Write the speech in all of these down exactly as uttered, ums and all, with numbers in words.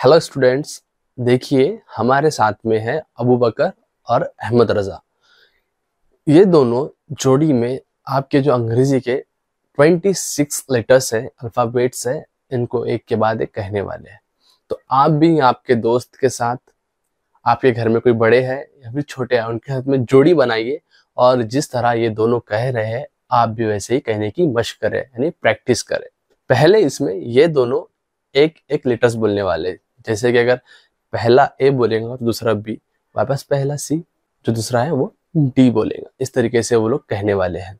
Hello students, देखिए हमारे साथ में है अबू बकर और अहमद रज़ा। ये दोनों जोड़ी में आपके जो अंग्रेजी के छब्बीस लेटर्स है, अल्फ़ाबेट्स है, इनको एक के बाद एक कहने वाले हैं। तो आप भी आपके दोस्त के साथ, आपके घर में कोई बड़े हैं या फिर छोटे हैं, उनके साथ में जोड़ी बनाइए और जिस तरह ये दोनों कह रहे हैं आप भी वैसे ही कहने की मशक करें, यानी प्रैक्टिस करें। पहले इसमें ये दोनों एक एक लेटर्स बोलने वाले हैं। जैसे कि अगर पहला ए बोलेगा तो दूसरा बी, वापस पहला सी, जो दूसरा है वो डी बोलेगा। इस तरीके से वो लोग कहने वाले हैं।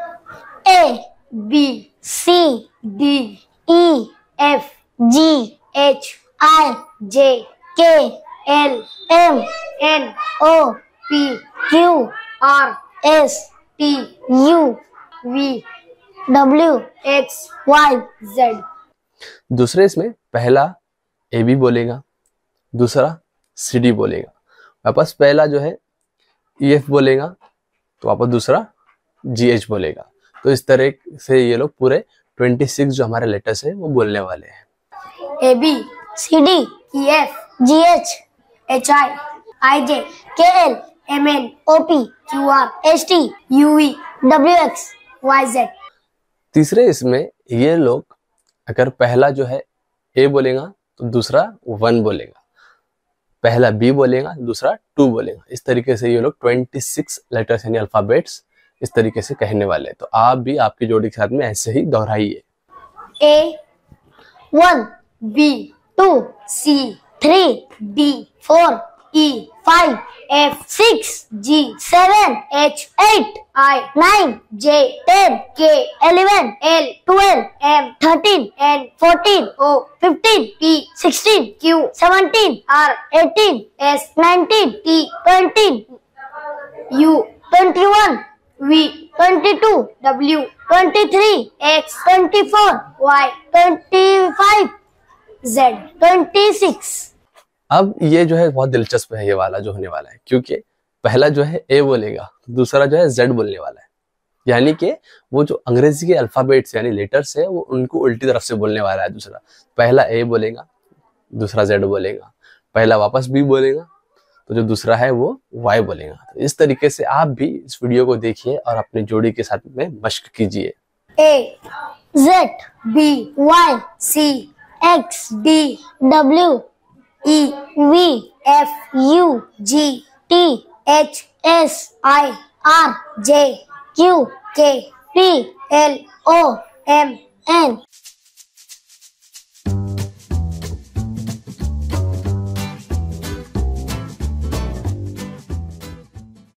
A B C D E F G H I J K L M N O P Q R S T U V W X Y Z. दूसरे इसमें पहला ए बी बोलेगा, दूसरा सी डी बोलेगा, वापस पहला जो है ई एफ बोलेगा तो वापस दूसरा जी एच बोलेगा। तो इस तरह से ये लोग पूरे छब्बीस जो हमारे लेटर्स है वो बोलने वाले हैं। A B C D E F G H H I I J K L M N O P Q R S T U V W X Y Z. तीसरे इसमें ये लोग अगर पहला जो है ए बोलेगा तो दूसरा वन बोलेगा, पहला बी बोलेगा दूसरा टू बोलेगा। इस तरीके से ये लोग छब्बीस लेटर्स यानी अल्फाबेट्स इस तरीके से कहने वाले हैं। तो आप भी आपकी जोड़ी के साथ में ऐसे ही दोहराइए। A one B two C three D four E five F six G seven H eight I nine J ten K eleven L twelve M thirteen N fourteen O fifteen P sixteen Q seventeen R eighteen S nineteen T twenty U twenty one V twenty two W twenty three X twenty four Y twenty five Z twenty six. अब ये जो है बहुत दिलचस्प है, ये वाला जो होने वाला है, क्योंकि पहला जो है ए बोलेगा, दूसरा जो है जेड बोलने वाला है। यानी कि वो जो अंग्रेजी के अल्फाबेट्स यानी लेटर्स है वो उनको उल्टी तरफ से बोलने वाला है। दूसरा पहला ए बोलेगा, दूसरा जेड बोलेगा, पहला वापस बी बोलेगा तो जो दूसरा है वो वाई बोलेगा। तो इस तरीके से आप भी इस वीडियो को देखिए और अपनी जोड़ी के साथ में मशक कीजिए। A Z B Y C X D W E V F U G T H S I R J Q K P L O M N